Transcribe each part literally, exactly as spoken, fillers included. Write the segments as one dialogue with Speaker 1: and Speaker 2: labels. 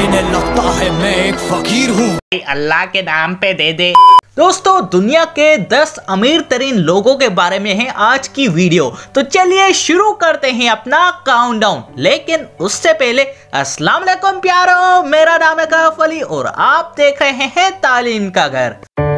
Speaker 1: इन्हें लगता है मैं एक फकीर हूँ।
Speaker 2: अल्लाह के नाम पे दे दे। दोस्तों, दुनिया के दस अमीर तरीन लोगों के बारे में है आज की वीडियो, तो चलिए शुरू करते हैं अपना काउंटडाउन। लेकिन उससे पहले अस्सलाम वालेकुम प्यारो, मेरा नाम है काफ अली और आप देख रहे हैं तालीम का घर।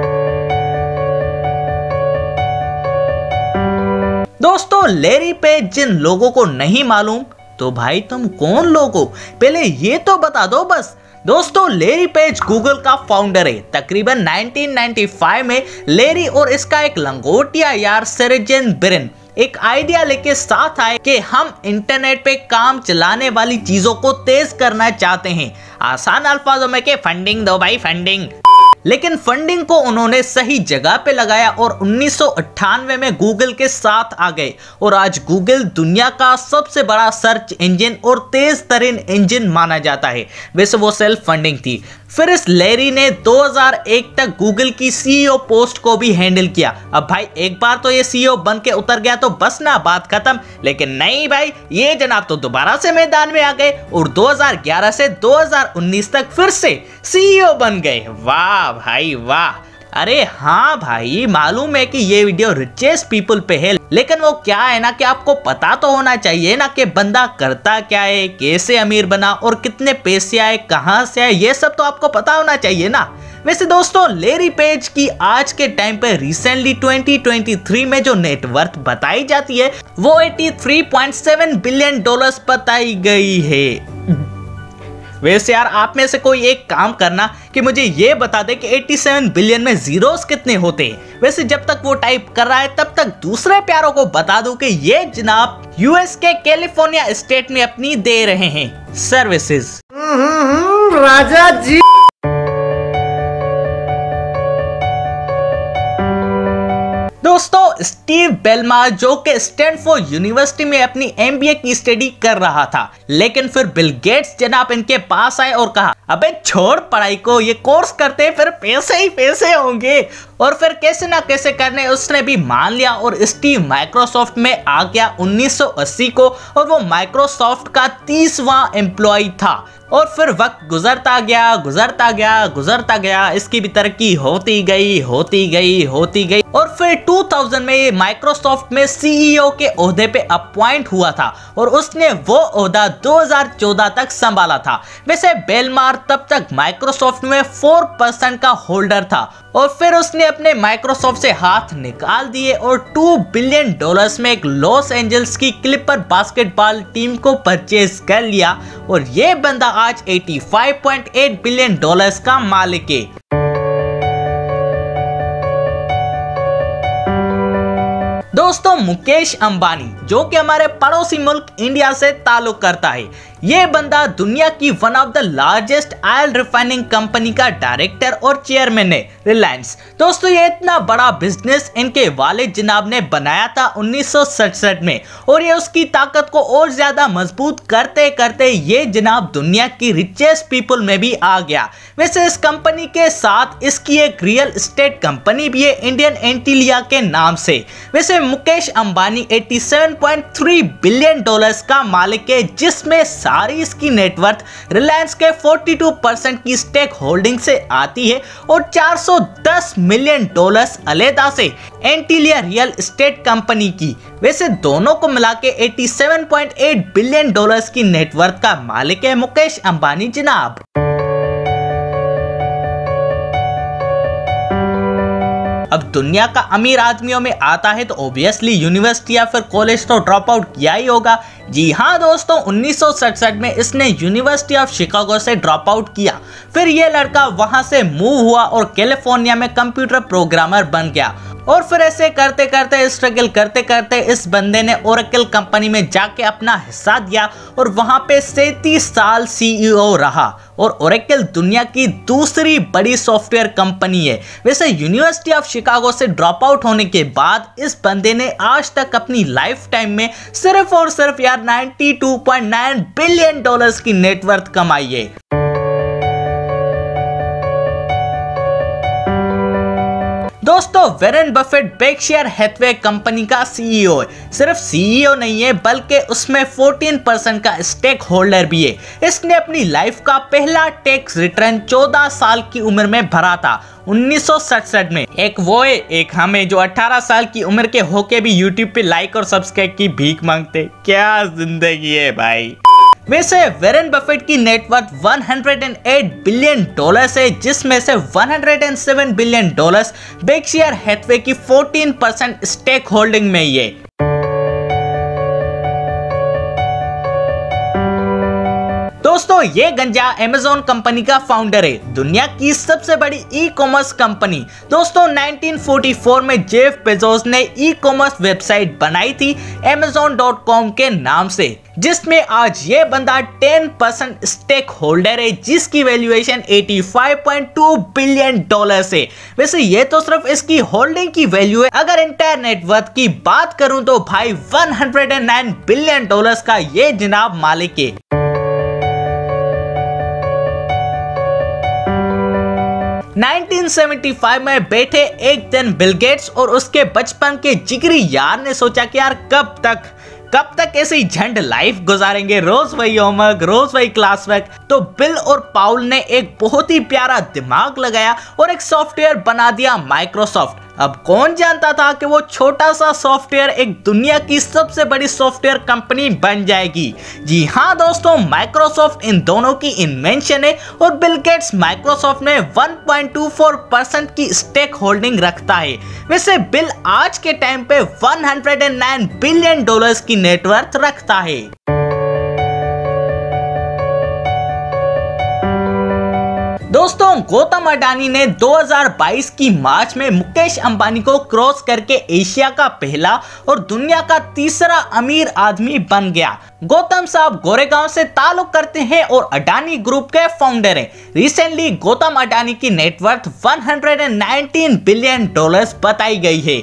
Speaker 2: दोस्तों, लैरी पेज जिन लोगों को नहीं मालूम तो भाई तुम कौन लोग हो, पहले ये तो बता दो बस। दोस्तों, लैरी पेज गूगल का फाउंडर है। तकरीबन नाइनटीन नाइंटी फाइव में लैरी और इसका एक लंगोटिया यार सेरेजन ब्रिन एक आइडिया लेके साथ आए कि हम इंटरनेट पे काम चलाने वाली चीजों को तेज करना चाहते हैं। आसान अल्फाजों में के फंडिंग दो भाई, फंडिंग। लेकिन फंडिंग को उन्होंने सही जगह पे लगाया और उन्नीस सौ अट्ठानवे में गूगल के साथ आ गए और आज गूगल दुनिया का सबसे बड़ा सर्च इंजन और तेज तरीन इंजन माना जाता है। वैसे वो सेल्फ फंडिंग थी। फिर इस लैरी ने दो हज़ार एक तक गूगल की सीईओ पोस्ट को भी हैंडल किया। अब भाई एक बार तो ये सीईओ बन के उतर गया तो बस ना बात खत्म, लेकिन नहीं भाई, ये जनाब तो दोबारा से मैदान में आ गए और दो हज़ार ग्यारह से दो हज़ार उन्नीस तक फिर से सीईओ बन गए। वाह भाई वाह। अरे हाँ भाई, मालूम है कि ये वीडियो रिचेस्ट पीपल पे है, लेकिन वो क्या है ना कि आपको पता तो होना चाहिए ना कि बंदा करता क्या है, कैसे अमीर बना और कितने पैसे आए, कहाँ से आए, ये सब तो आपको पता होना चाहिए ना। वैसे दोस्तों, लैरी पेज की आज के टाइम पे रिसेंटली ट्वेंटी ट्वेंटी थ्री में जो नेटवर्थ बताई जाती है वो तिरासी पॉइंट सात बिलियन डॉलर्स बताई गई है। वैसे यार, आप में से कोई एक काम करना कि मुझे ये बता दे कि सत्तासी बिलियन में जीरोस कितने होते हैं। वैसे जब तक वो टाइप कर रहा है तब तक दूसरे प्यारों को बता दूं कि ये जनाब यूएस के कैलिफोर्निया स्टेट में अपनी दे रहे हैं सर्विसेज।
Speaker 3: राजा जी।
Speaker 2: दोस्तों, स्टीव बेलमार जो कि स्टैनफोर्ड यूनिवर्सिटी में अपनी एमबीए की स्टडी कर रहा था, लेकिन फिर बिल गेट्स जनाब इनके पास आए और कहा, अबे छोड़ पढ़ाई को, ये कोर्स करते फिर पैसे ही पैसे होंगे। और फिर कैसे ना कैसे करने उसने भी मान लिया और स्टीव माइक्रोसॉफ्ट में आ गया उन्नीस सौ अस्सी को और वो माइक्रोसॉफ्ट का तीसवां एम्प्लॉय था। और फिर वक्त गुजरता गया गुजरता गया गुजरता गया इसकी भी तरक्की होती गई होती गई होती गई और फिर दो हज़ार में ये माइक्रोसॉफ्ट में सीईओ के ओहदे पे अपॉइंट हुआ था और उसने वो ओहदा दो हज़ार चौदह तक संभाला था। वैसे बेलमार तब तक माइक्रोसॉफ्ट में चार परसेंट का होल्डर था और फिर उसने अपने माइक्रोसॉफ्ट से हाथ निकाल दिए और दो बिलियन डॉलर्स में एक लॉस एंजल्स की क्लिपर बास्केटबॉल टीम को परचेज कर लिया और ये बंदा आज पचासी पॉइंट आठ बिलियन डॉलर्स का मालिक है। दोस्तों, मुकेश अंबानी जो कि हमारे पड़ोसी मुल्क इंडिया से ताल्लुक करता है, ये बंदा दुनिया की one of the largest oil refining company का डायरेक्टर और चेयरमैन है, रिलायंस। दोस्तों, ये इतना बड़ा बिजनेस इनके वालिद जनाब ने बनाया था उन्नीस सौ सड़सठ में और ये उसकी ताकत को और ज्यादा मजबूत करते करते ये जनाब दुनिया की रिचेस्ट पीपल में भी आ गया। वैसे इस कंपनी के साथ इसकी एक रियल एस्टेट कंपनी भी है इंडियन एंटीलिया के नाम से। वैसे मुकेश अंबानी सत्तासी पॉइंट तीन बिलियन डॉलर्स का मालिक है, जिसमें सारी इसकी नेटवर्थ रिलायंस के बयालीस परसेंट की स्टेक होल्डिंग से आती है और चार सौ दस मिलियन डॉलर्स अलहदा से एंटीलिया रियल एस्टेट कंपनी की। वैसे दोनों को मिला के सत्तासी पॉइंट आठ बिलियन डॉलर्स की नेटवर्थ का मालिक है मुकेश अंबानी जनाब। अब दुनिया का अमीर आदमियों में आता है तो ऑब्वियसली यूनिवर्सिटी या फिर कॉलेज तो ड्रॉप आउट किया ही होगा। जी हाँ दोस्तों, उन्नीस सौ सड़सठ में इसने यूनिवर्सिटी ऑफ शिकागो से ड्रॉप आउट किया। फिर ये लड़का वहां से मूव हुआ और कैलिफोर्निया में कंप्यूटर प्रोग्रामर बन गया और फिर ऐसे करते करते स्ट्रगल करते करते इस बंदे ने ओरेकल कंपनी में जाके अपना हिस्सा दिया और वहां पे सैंतीस साल सीईओ रहा और ओरेकल दुनिया की दूसरी बड़ी सॉफ्टवेयर कंपनी है। वैसे यूनिवर्सिटी ऑफ शिकागो से ड्रॉप आउट होने के बाद इस बंदे ने आज तक अपनी लाइफ टाइम में सिर्फ और सिर्फ यार बानवे पॉइंट नौ बिलियन डॉलर्स की नेटवर्थ कमाई है। दोस्तों Warren Buffett Berkshire Hathaway company का सीईओ है। सिर्फ सीईओ नहीं है बल्कि उसमें चौदह परसेंट का स्टेक होल्डर भी है। इसने अपनी लाइफ का पहला टैक्स रिटर्न चौदह साल की उम्र में भरा था, उन्नीस सौ सड़सठ में। एक वो है, एक हमें जो अठारह साल की उम्र के होके भी यूट्यूब पे लाइक और सब्सक्राइब की भीख मांगते। क्या जिंदगी है भाई। वैसे वॉरेन बफेट की नेटवर्थ एक सौ आठ बिलियन डॉलर्स है, जिसमें से एक सौ सात बिलियन डॉलर्स बेर्कशायर हैथवे की चौदह परसेंट स्टेक होल्डिंग में ही है। दोस्तों ये गंजा अमेज़न कंपनी का फाउंडर है, दुनिया की सबसे बड़ी ई कॉमर्स कंपनी। दोस्तों उन्नीस सौ चौवालीस में जेफ बेजोस ने ई कॉमर्स वेबसाइट बनाई थी अमेज़न डॉट कॉम के नाम से, जिसमें आज ये बंदा दस परसेंट स्टेक होल्डर है, जिसकी वैल्यूएशन पचासी पॉइंट दो बिलियन डॉलर्स है। वैसे ये तो सिर्फ इसकी होल्डिंग की वैल्यू है, अगर इंटायर नेटवर्थ की बात करूं तो भाई एक सौ नौ बिलियन डॉलर्स का ये जनाब मालिक है। उन्नीस सौ पचहत्तर में बैठे एक दिन बिल गेट्स और उसके बचपन के जिगरी यार ने सोचा कि यार कब तक कब तक ऐसे ही झंड लाइफ गुजारेंगे, रोज वही होमवर्क, रोज वही क्लास वर्क। तो बिल और पाउल ने एक बहुत ही प्यारा दिमाग लगाया और एक सॉफ्टवेयर बना दिया माइक्रोसॉफ्ट। अब कौन जानता था कि वो छोटा सा सॉफ्टवेयर एक दुनिया की सबसे बड़ी सॉफ्टवेयर कंपनी बन जाएगी। जी हाँ दोस्तों, माइक्रोसॉफ्ट इन दोनों की इन्वेंशन है और बिल गेट्स माइक्रोसॉफ्ट में एक पॉइंट दो चार परसेंट की स्टेक होल्डिंग रखता है। वैसे बिल आज के टाइम पे एक सौ नौ बिलियन डॉलर्स की नेटवर्थ रखता है। दोस्तों गौतम अडानी ने दो हज़ार बाईस की मार्च में मुकेश अंबानी को क्रॉस करके एशिया का पहला और दुनिया का तीसरा अमीर आदमी बन गया। गौतम साहब गोरेगांव से ताल्लुक करते हैं और अडानी ग्रुप के फाउंडर हैं। रिसेंटली गौतम अडानी की नेटवर्थ एक सौ उन्नीस बिलियन डॉलर्स बताई गई है।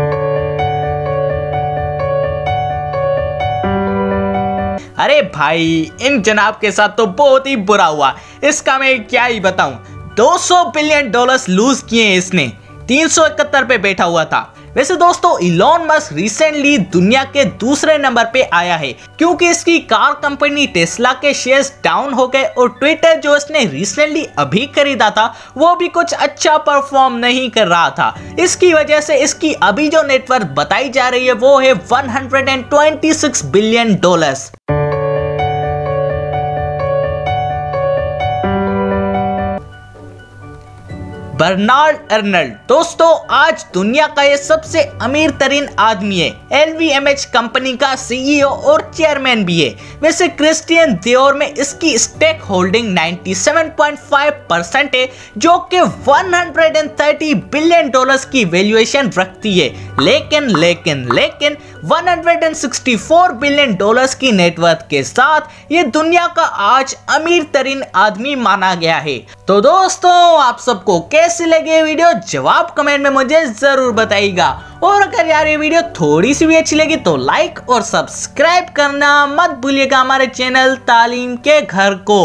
Speaker 2: अरे भाई इन जनाब के साथ तो बहुत ही बुरा हुआ, इसका मैं क्या ही बताऊं। दो सौ बिलियन डॉलर्स लूज किए इसने, तीन सौ इकहत्तर पे बैठा हुआ था। वैसे दोस्तों इलॉन मस्क रिसेंटली दुनिया के दूसरे नंबर पे आया है, क्योंकि इसकी कार कंपनी टेस्ला के शेयर्स डाउन हो गए और ट्विटर जो इसने रिसेंटली अभी खरीदा था वो भी कुछ अच्छा परफॉर्म नहीं कर रहा था। इसकी वजह से इसकी अभी जो नेटवर्थ बताई जा रही है वो है एक सौ छब्बीस बिलियन डॉलर्स। बर्नार्ड अर्नल्ड दोस्तों आज दुनिया का ये सबसे अमीर तरीन आदमी है, L V M H company का सीईओ और चेयरमैन भी है। वैसे क्रिस्टियन दियोर में इसकी स्टेक होल्डिंग सत्तानवे पॉइंट पाँच परसेंट है, जो कि एक सौ तीस बिलियन डॉलर्स की वैल्यूएशन रखती है। लेकिन लेकिन लेकिन एक सौ चौंसठ बिलियन डॉलर्स की नेटवर्थ के साथ ये दुनिया का आज अमीर तरीन आदमी माना गया है। तो दोस्तों आप सबको कैसी लगी वीडियो जवाब कमेंट में मुझे जरूर बताइएगा, और अगर यार ये वीडियो थोड़ी सी भी अच्छी लगी तो लाइक और सब्सक्राइब करना मत भूलिएगा हमारे चैनल तालीम के घर को।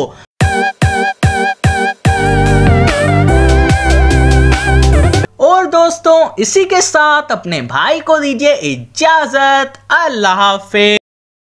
Speaker 2: और दोस्तों इसी के साथ अपने भाई को दीजिए इजाजत। अल्लाह हाफिज।